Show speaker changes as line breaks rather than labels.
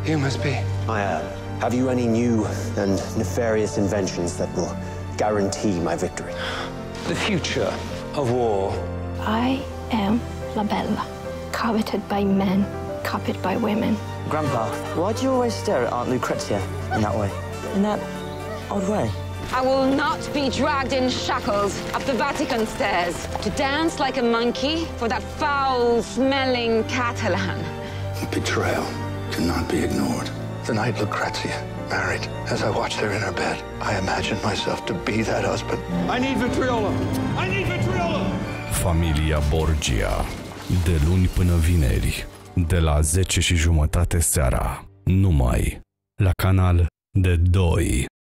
You must be.
I am. Have you any new and nefarious inventions that will guarantee my victory?
The future of war.
I am La Bella, coveted by men, copied by women.
Grandpa, why do you always stare at Aunt Lucrezia in that way? In that odd way?
I will not be dragged in shackles up the Vatican stairs to dance like a monkey for that foul-smelling Catalan.
Betrayal cannot be ignored.
The night Lucrezia married, as I watched her in her bed, I imagined myself to be that husband.
I need vitriol! I need vitriol!
Familia Borgia. De luni până vineri, de la 10:30 seara, numai la canal de 2.